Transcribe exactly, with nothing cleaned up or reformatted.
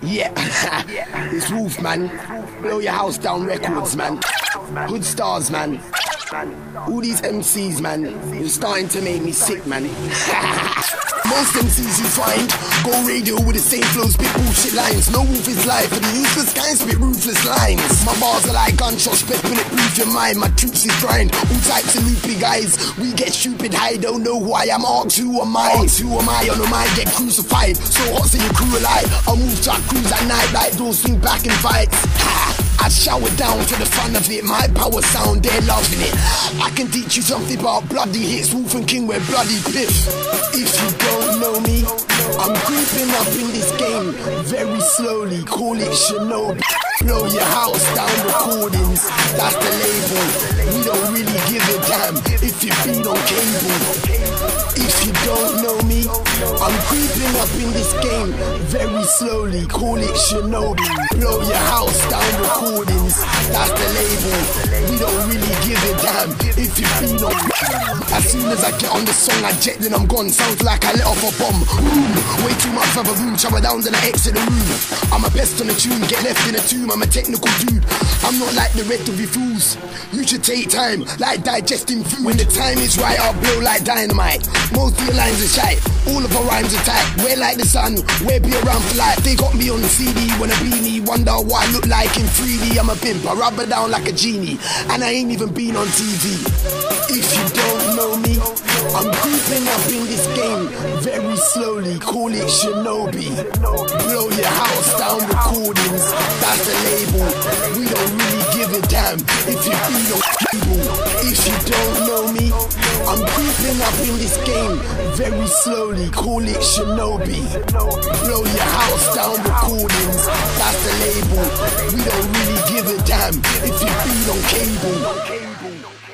Yeah, it's Wolf, man. Blow your house down records, man. Hood stars, man. All these M Cs, man, you're starting to make me sick, man. Most M Cs you find go radio with the same flow, spit bullshit lines. No Wolf is live, but the useless guys spit ruthless lines. My bars are like gunshots, spit bulletproof your mind. My troops is grind, all types of loopy guys. We get stupid high, don't know why I'm asked who am I? Asked who am I? On the mind get crucified. So hot so your crew alive. I'll move to a cruise at night like doors swing back in fights. I shower down for the fun of it. My power sound, they're loving it. I can teach you something about bloody hits. Wolf and King, we're bloody piff. If you don't know me, I'm creeping up in this game very slowly. Call it Shinobi. Blow your house down recordings, that's the label. We don't really give a damn if you feed on cable. If you don't know me, I'm creeping up in this game very slowly. Call it Shinobi. Blow your house down recordings, that's the label. We don't really give a damn if you feed on. As soon as I get on the song, I jet, then I'm gone. Sounds like I let off a bomb. Ooh, way too much for a room. Shower down, then I exit the room. I'm a pest on the tune, get left in a tomb. I'm a technical dude. I'm not like the rest of you fools. You should take time, like digesting food. When the time is right, I'll blow like dynamite. Most of your lines are shite, all of our rhymes are tight. We're like the sun, we'll be around for life. They got me on the C D, wanna be me. Wonder what I look like in three D. I'm a pimp, I rub her down like a genie. And I ain't even been on T V. If you don't know me, I'm creeping up in this game very slowly. Call it Shinobi. Blow your house down recordings, that's the label. We don't really give a damn if you feed on cable. If you don't know me, I'm creeping up in this game very slowly. Call it Shinobi. Blow your house down recordings, that's the label. We don't really give a damn if you feed on cable.